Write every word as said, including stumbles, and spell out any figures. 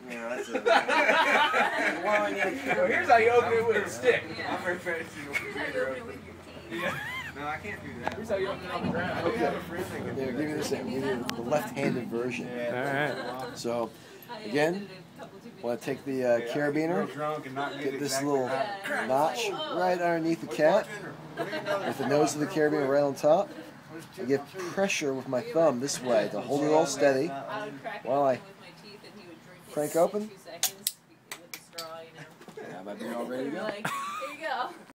Yeah, that's it. Well, I need a Well, here's how you open it with a stick. I'm very fancy. Here's how you open it with your teeth. Yeah. No, I can't do that. Here's how you open it on the ground. Okay. There, give me this thing. Give me the left-handed version. Alright. So, again, want to take the uh, carabiner, get this little notch right underneath the cat, with the nose of the carabiner right on top. I give pressure with my thumb this way to hold it all steady while I crank open. With a straw, you know. Yeah, I might be all ready to go. Like, here you go.